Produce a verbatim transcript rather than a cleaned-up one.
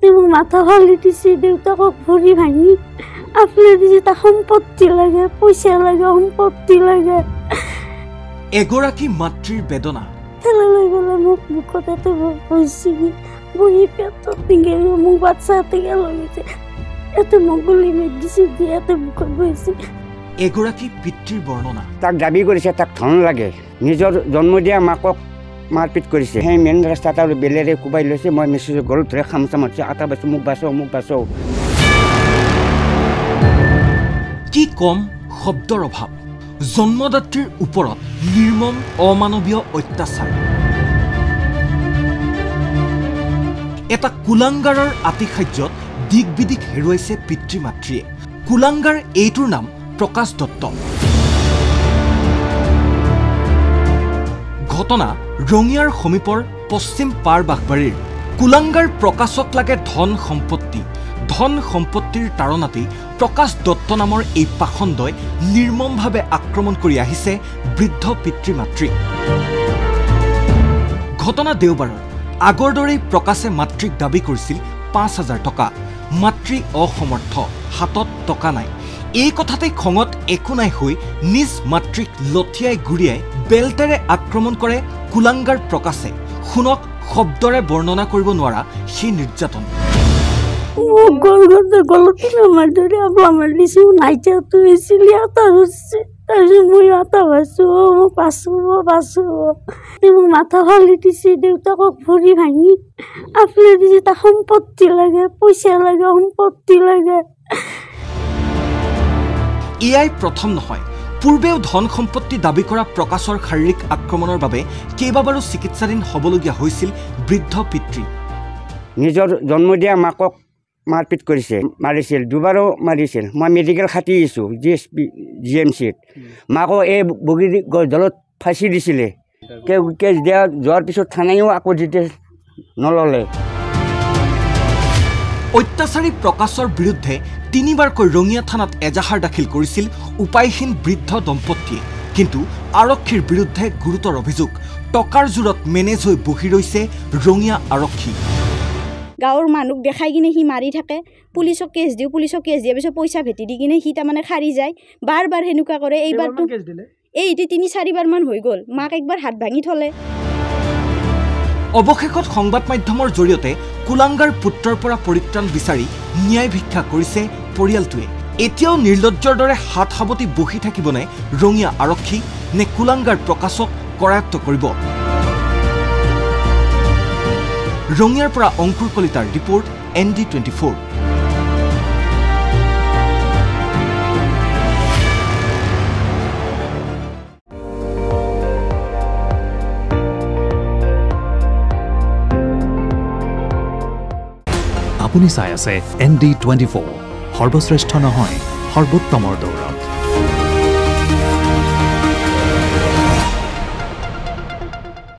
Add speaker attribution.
Speaker 1: মোৰ মাথা ফালি দিছে দেউতাকক ভৰি ভাঙি আপলে দিছে তা সম্পত্তি লাগে পইচা লাগে সম্পত্তি লাগে
Speaker 2: এগৰাকী মাতৃৰ বেদনা
Speaker 1: ঠেলা লৈ গ'লে মোক বুকত এতে হৈছে বহি পেটত টিঙেলি মোক বাচ্চা টিঙে লৈ গৈছে এতে মোক গুলি মেট দিছে দিয়ে এতে বুকত বহিছে
Speaker 2: এগৰাকী পিতৃৰ বৰ্ণনা
Speaker 3: তাক দাবী কৰিছে তাক ধন লাগে নিজৰ জন্ম দিয়া মাকক মাৰপিট কৰিছে সেই মেইন ৰাস্তাত আৰু বেলেৰে কোবাই লৈছে মই মেছেজ গলত ধৰে খামচা মাৰিছে আটা বাচো মোক বাচো মোক বাচো
Speaker 2: কি কম শব্দৰ অভাৱ জন্মদাত্ৰীৰ ওপৰত নিৰ্মম অমানৱীয় অত্যাচাৰ এটা কুলাংগাৰৰ আতিশায্যত দিক বিদিক হেৰুৱাইছে পিতৃ মাতৃয়ে কুলাংগাৰ এইটোৰ নাম প্ৰকাশ দত্ত ঘটনা ৰঙিয়াৰ সমীপৰ পশ্চিম পাৰ বাঘবাৰীৰ কুলাংগাৰ প্ৰকাশক লাগে ধন সম্পত্তি ধন সম্পত্তিৰ তাৰণাতেই প্ৰকাশ দত্ত নামৰ এই পাখণ্ডই নিৰ্মমভাৱে আক্ৰমণ কৰি আহিছে বৃদ্ধ পিতৃ মাতৃ ঘটনা দেওবাৰৰ আগৰ দৰেই প্ৰকাশে মাতৃক দাবী কৰিছিল পাঁচ হাজাৰ টকা মাতৃ অসমৰ্থ হাতত টকা নাই এই কথাতে খঙত একো নাই হৈ নিজ মাতৃক লঠিয়াই গুৰিয়াই বেলটেৰে আক্ৰমণ কৰে কুলাংগাৰ প্ৰকাশে শুনক শব্দৰে বৰ্ণনা কৰিব নোৱাৰা সেই নিৰ্যাতন
Speaker 1: গলগতে গলতে আমার ধরে আমার দিছে নাইচা তুই ছিলি আতা হচ্ছে তাৰপিছত মই আতা ভাইছো পাছো পাছো মোৰ মাথা ফালি দিছে দেউতাকক ভৰি ভাঙি আপলে দিছে তা সম্পত্তি লাগে পইচা লাগে সম্পত্তি লাগে
Speaker 2: এয়াই প্ৰথম নহয় পূৰ্বেও ধন সম্পত্তি দাবী কৰা প্ৰকাশৰ শাৰীৰিক আক্ৰমণৰ বাবে কেইবাবাৰো চিকিৎসাধীন হ'বলগীয়া হৈছিল বৃদ্ধ পিতৃ
Speaker 3: নিজৰ জন্ম দিয়া মাকক মাৰপিট কৰিছে মাৰিছিল দুবাৰো মাৰিছিল মই মেডিকেল খাটি আছোঁ G S P G M চিত মাকো এই বগী গছডালত ফাঁচি দিছিলে কেছ দিয়া যোৱাৰ পিছত থানায়ো আকৌ ডিটেইলছ নল'লে
Speaker 2: অত্যাচাৰী প্ৰকাশৰ বিৰুদ্ধে তিনিবাৰকৈ ৰঙিয়া থানাত এজাহাৰ দাখিল কৰিছিল উপায়হীন বৃদ্ধ দম্পতীয়ে কিন্তু আৰক্ষীৰ বিৰুদ্ধে গুৰুতৰ অভিযোগ টকাৰ জোৰত মেনেজ হৈ বহি ৰৈছে ৰঙিয়া আৰক্ষী
Speaker 4: গাঁৱৰ মানুহ দেখাই কিনে সি মাৰি থাকে পুলিচক কেছ দিওঁ পুলিচক কেছ দিয়াৰ পিছত পইচা ভেটি দি কিনে সি তাৰমানে সাৰি যায় বাৰ বাৰ সেনেকুৱা কৰে এইবাৰতো এই এতিয়া তিনি চাৰিবাৰমান হৈ গ'ল মাক একবাৰ হাত ভাঙি থলে
Speaker 2: অৱশেষত সংবাদ মাধ্যমৰ জৰিয়তে কুলাংগাৰ পুত্ৰৰ পৰা পৰিত্ৰাণ বিচাৰি ন্যায় ভিক্ষা কৰিছে পৰিয়ালটোৱে এতিয়াও নিৰ্লজ্জৰ দৰে হাত সাৱটি বহি থাকিবনে ৰঙিয়া আৰক্ষী নে কুলাংগাৰ প্ৰকাশক কৰায়ত্ব কৰিব ৰঙিয়াৰ পৰা অংকুৰ কলিতাৰ report N D twenty four
Speaker 5: আপুনি চাই আছে এন ডি টুৱেণ্টি ফ'ৰ সৰ্বশ্ৰেষ্ঠ নহয় সৰ্বোত্তমৰ দৌৰ